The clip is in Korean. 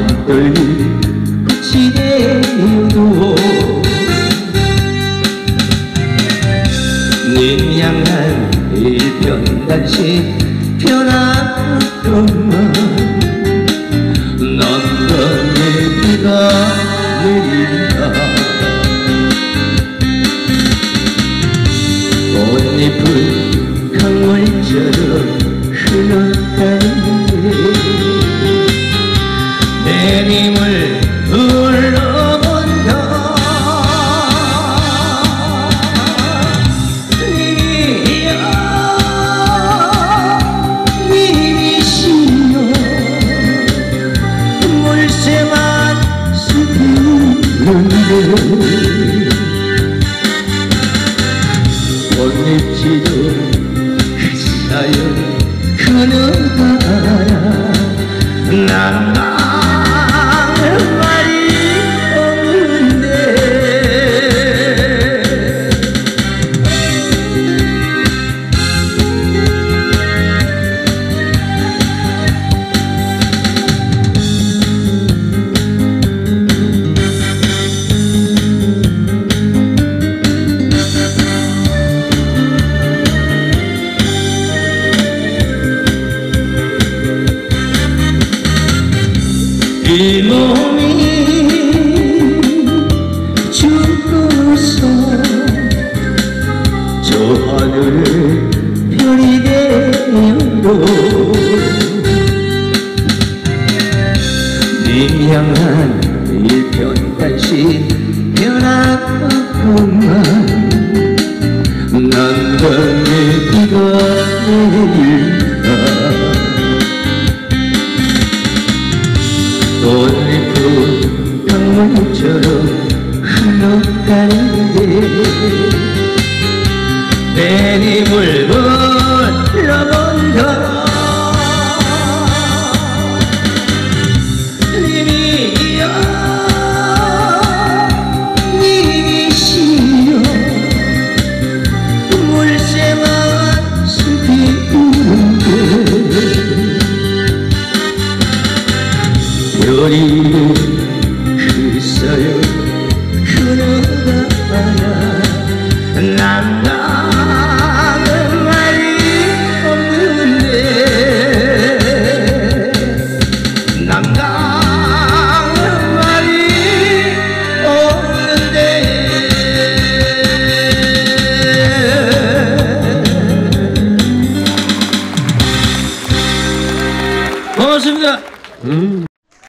마음을 붙이게도 님 향한 일편단심 변함없구만 남편의 비가 내린다 꽃잎은 강물처럼 흘러가는데 내 님을 불러본다 님이여 님이시여 물새만 스피는데 꽃잎지도 흩어요 그누가라 난다는 말이 없는데 이 몸이 죽어서 저 하늘의 별이 되어도 님 향한 일편단심 변함없구만 난감의 비가 내린다 꽃잎은 강물처럼 흘러가는데 내 님을 불러본다 님이여 님이시여 물새만 스피우는데 별이 흩어요 흐르다가 난다는 말이 없는데 난다는 말이 없는데 고맙습니다.